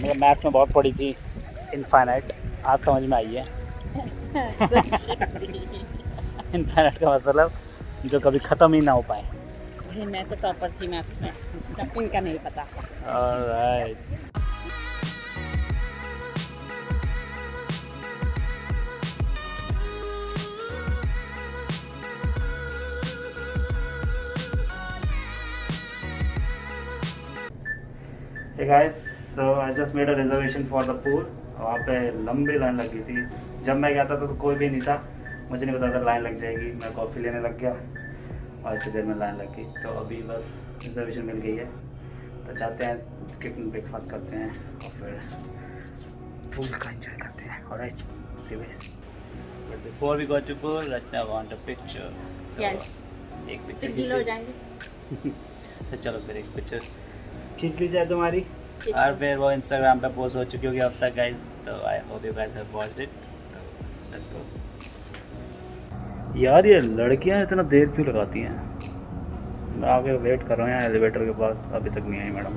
मतलब मैथ्स में बहुत पढ़ी थी इनफाइनाइट, आज समझ में आई है। इनफाइनाइट का मतलब जो कभी ख़त्म ही ना हो पाए। मैं तो टॉपर थी मैथ्स में, इनका नहीं पता। Alright. Hey guys, so I just made a reservation for the pool। वहाँ पे लंबी लाइन लगी थी। जब मैं गया था तो कोई भी नहीं था, मुझे नहीं पता था लाइन लग जाएगी। मैं कॉफ़ी लेने लग गया और इतनी देर में लाइन लग गई। तो अभी बस रिजर्वेशन मिल गई है, तो जाते हैं, किचन ब्रेकफास्ट करते हैं और फिर पूल का एंजॉय करते हैं। Alright, see you guys. But before we go to pool, let's now want a picture. Yes, एक पिक्चर गीला हो जाएंगे। तो चलो फिर एक पिक्चर खींच ली जाए तुम्हारी, और फिर वो इंस्टाग्राम पे पोस्ट हो चुकी होगी अब तक गाइज। तो I hope you guys have watched it. Let's go. यार ये लड़कियां इतना देर क्यों लगाती हैं? मैं आगे वेट कर रहा हूँ यहाँ एलिवेटर के पास, अभी तक नहीं आई मैडम।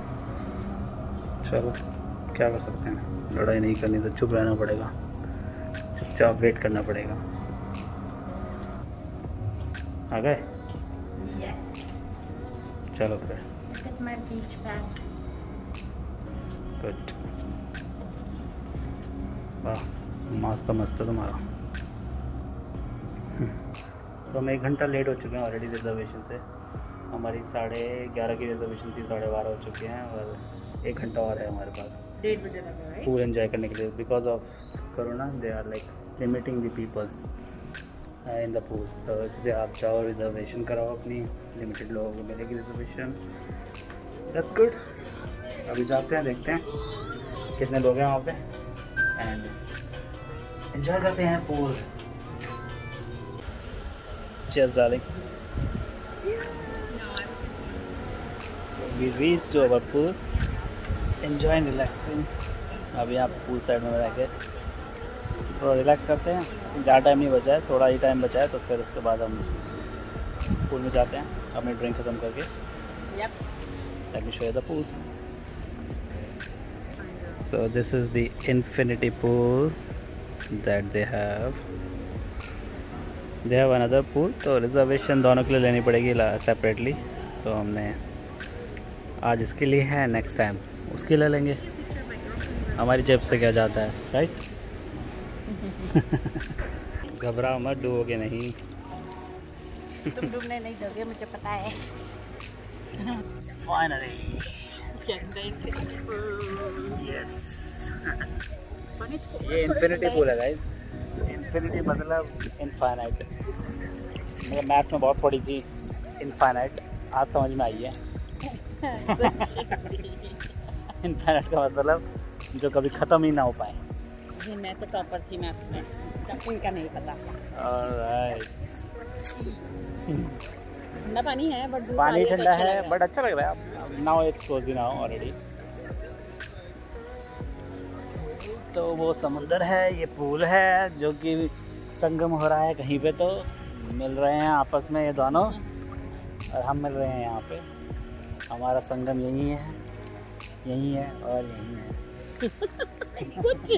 चलो क्या कर सकते हैं, लड़ाई नहीं करनी तो चुप रहना पड़ेगा, चुपचाप वेट करना पड़ेगा। आ गए? यस। चलो फिर। My beach bag. गुड, वाह मस्त मस्त है तुम्हारा। तो हम 1 घंटा लेट हो चुके हैं ऑलरेडी रिजर्वेशन से। हमारी 11:30 की रिजर्वेशन थी, 12:30 हो चुके हैं और 1 घंटा और है हमारे पास 1:30 बजे लगा। पूल एंजॉय करने के लिए। Because of corona they are like limiting the people in the pool. तो इसलिए आप जाओ, रिजर्वेशन कराओ अपनी, लिमिटेड लोगों को मिलेगी रिजर्वेशन। That's good. अभी जाते हैं, देखते हैं कितने लोग हैं वहाँ पे एंड एंजॉय करते हैं pool. Cheers darling. We reach to our pool, enjoy relaxing. अभी आप पूल साइड में रह के थोड़ा रिलैक्स करते हैं। ज़्यादा टाइम नहीं बचा है, थोड़ा ही टाइम बचा है, तो फिर उसके बाद हम पूल में जाते हैं अपनी ड्रिंक ख़त्म करके। Yep. Let me show you the pool. So this is the infinity pool that they have. They have another pool, तो रिजर्वेशन दोनों के लिए लेनी पड़ेगी सेपरेटली। तो हमने आज इसके लिए है, नेक्स्ट टाइम उसके ले लेंगे। हमारी जेब से क्या जाता है, राइट? घबराओ मत, डूबोगे नहीं। तुम डूबने नहीं दोगे, मुझे पता है। Finally, yes. ये इन्फिनिटी पूल है गाइस। इन्फिनिटी मतलब इनफाइनाइट। मतलब मैथ्स में बहुत पढ़ी थी इनफाइनाइट, आज समझ में आई है। इनफाइनाइट का मतलब जो कभी ख़त्म ही ना हो पाए। मैं तो टॉपर थी मैथ्स में, इनका नहीं पता। ऑलराइट। ठंडा पानी है बट पानी ठंडा है बट अच्छा लग रहा है। Now it's cosy now already. तो वो समुंदर है, ये पूल है जो कि संगम हो रहा है कहीं पे, तो मिल रहे हैं आपस में ये दोनों, और हम मिल रहे हैं यहाँ पे। हमारा संगम यही है, यही है और यही है। कुछ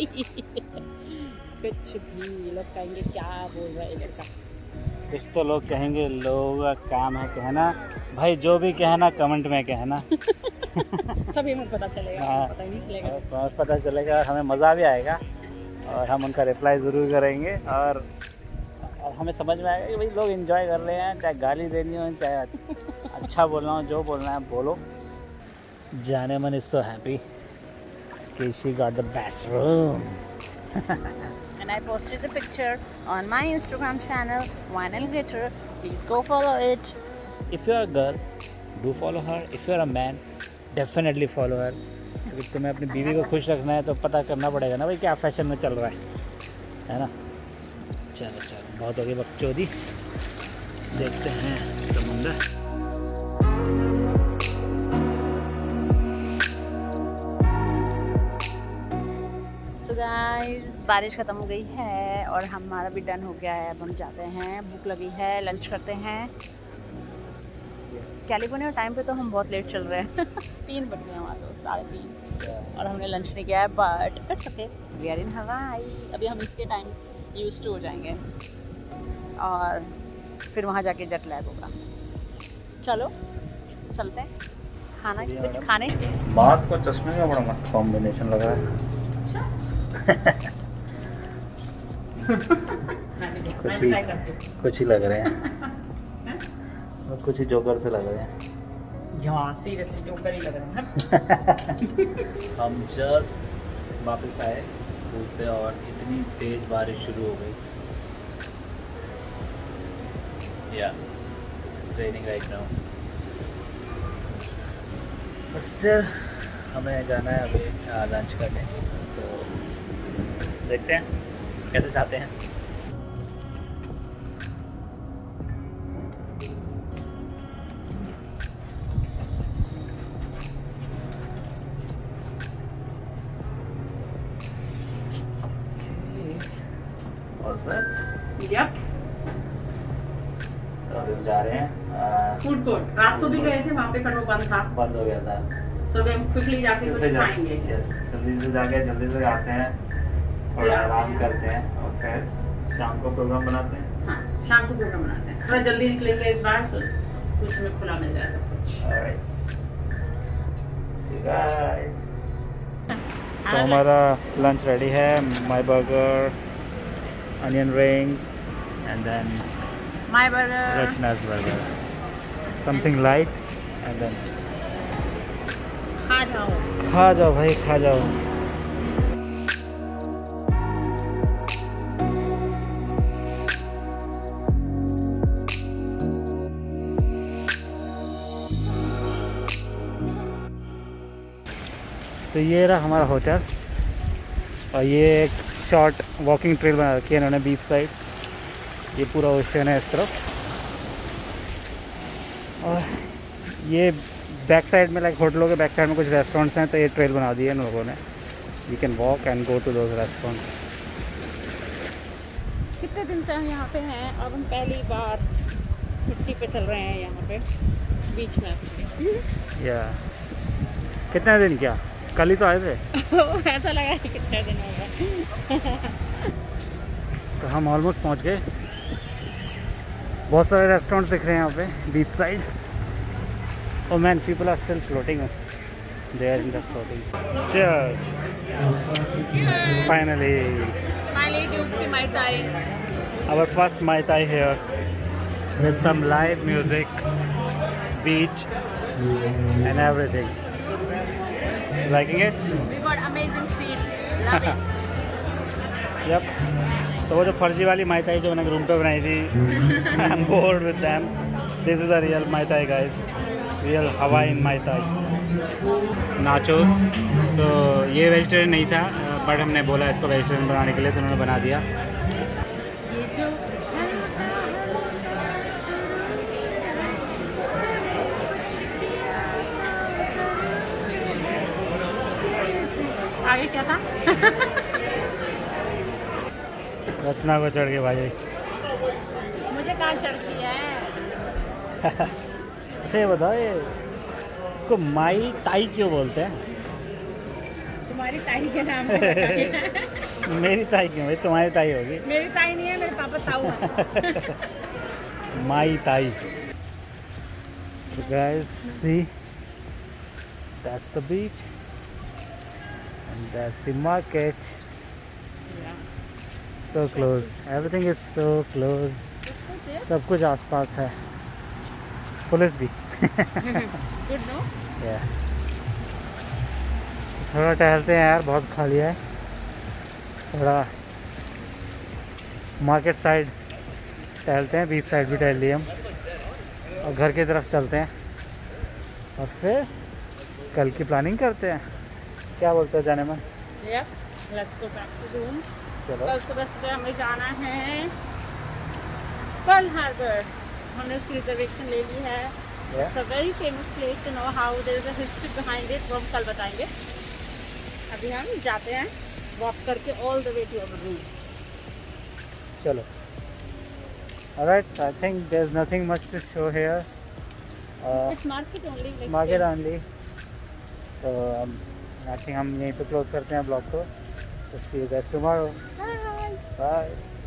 भी लोग कहेंगे क्या बोल रहा है लड़का। कुछ तो लोग कहेंगे, लोगों का काम है कहना। भाई जो भी कहना कमेंट में कहना। तभी हमें पता चलेगा। हाँ, पता ही नहीं चलेगा। पता चलेगा और हमें मज़ा भी आएगा और हम उनका रिप्लाई ज़रूर करेंगे, और हमें समझ में आएगा कि भाई लोग एंजॉय कर रहे हैं, चाहे गाली देनी हो, चाहे अच्छा बोलना हो, जो बोलना है बोलो। जाने मन इज सो हैप्पी कि she got the best room. And I posted the picture on my Instagram channel, Vinyl Glitter. Please go follow it. If you are a girl, do follow her. If you are a man, definitely follow her. क्योंकि तुम्हें अपनी बीवी को खुश रखना है तो पता करना पड़ेगा ना भाई क्या फैशन में चल रहा है ना। चलो चलो, बहुत हो गई बकचोदी, देखते हैं समुंदर। So guys, बारिश ख़त्म हो गई है और हमारा भी डन हो गया है। अब हम जाते हैं, भूख लगी है, लंच करते हैं। Yes. कैलिफोर्निया टाइम पे तो हम बहुत लेट चल रहे हैं 3 बज गए हैं वहाँ तो 3:30 और हमने लंच नहीं किया है but it's okay we are in Hawaii. अभी हम इसके टाइम यूज्ड टू हो जाएंगे और फिर वहाँ जाके जेट लैग होगा। चलो चलते हैं खाना कुछ खाने। मास्क और चश्मे का बड़ा मस्त कॉम्बिनेशन लग रहा है कुछ ही लग रहे हैं कुछ ही जोकर से लग रहे हैं। सीरियसली जोकर ही लग रहे हैं हम जस्ट वापस आए स्कूल से और इतनी तेज बारिश शुरू हो गई। Yeah it's raining right now but still हमें जाना है अभी लंच करने, तो देखते हैं कैसे जाते हैं। Yep. तो हम जा रहे हैं फूड कोर्ट। रात को भी गए थे वहाँ पे पर वो बंद था, बंद हो गया था। सब हम क्विकली जाके कुछ खाएंगे। जल्दी से जाके जल्दी से आते हैं और आराम करते हैं और फिर शाम को प्रोग्राम बनाते हैं। हाँ, शाम को प्रोग्राम बनाते हैं। थोड़ा जल्दी निकलेंगे इस बार, so कुछ हमें खुला मिल जाए सब कुछ। तो हमारा लंच रेडी है। My burger, onion rings, and then My burger. Rachna's burger. Something light, and then खा जाओ। खा जाओ भाई, खा जाओ। तो ये रहा हमारा होटल और ये एक शॉर्ट वॉकिंग ट्रेल बना रखी है इन्होंने बीच साइड। ये पूरा ओशन है इस तरफ और ये बैक साइड में लाइक होटलों के बैक साइड में कुछ रेस्टोरेंट्स हैं, तो ये ट्रेल बना दी है इन लोगों ने। You can walk and go to those restaurants. कितने दिन से हम यहाँ पे हैं और हम पहली बार छुट्टी पे चल रहे हैं यहाँ पे बीच में। या कितने दिन क्या, कल ही तो आए थे ऐसा लगा कि कितने दिन हो गए तो हम ऑलमोस्ट पहुँच गए। बहुत सारे रेस्टोरेंट्स दिख रहे हैं यहाँ पे beach side. Oh man, people are still floating. They are in the floating. Cheers! Cheers! Finally, Duke की Mai Tai. our first Mai Tai here with some live music, beach, and everything. Liking it? We got amazing seat. Love it. Yep. तो वो जो फर्जी वाली माई ताई जो मैंने room पे बनाई थी, I am bored with them. This is a real Mai Tai guys, real Hawaiian माई ताई। नाचोस, सो ये वेजिटेरियन नहीं था बट हमने बोला इसको वेजिटेरियन बनाने के लिए, तो उन्होंने बना दिया। ये जो आगे क्या था रचना को चढ़ के भाई मुझे कहाँ चढ़ती है अच्छा ये बताओ, ये इसको माई ताई क्यों बोलते हैं? तुम्हारी ताई के नाम पे मेरी ताई क्यों भाई? तुम्हारी ताई होगी। मेरी ताई नहीं है, मेरे पापा ताऊ है माई ताई। So guys, see, that's the beach and that's the market. So close, everything is so close. सब कुछ आसपास है, पुलिस भी गुड नो। yeah. थोड़ा टहलते हैं यार, बहुत खाली है। थोड़ा मार्केट साइड टहलते हैं, बीच साइड भी टहल लिए हम और घर की तरफ चलते हैं और फिर कल की प्लानिंग करते हैं। क्या बोलते हो जाने में? Yes, let's go back to room. चलो कल सुबह हमें जाना है पर्ल हार्बर। हमने उसकी रिजर्वेशन ले ली है। It's a very famous place to know how there is a history behind it, वो हम कल बताएंगे। अभी हम जाते हैं वॉक करके all the way to our room. चलो। Alright, I think there's nothing much to show here. It's market only. Like market only. तो आई थिंक हम यहीं पे क्लोज करते हैं ब्लॉग को। See you guys tomorrow. Bye. Bye.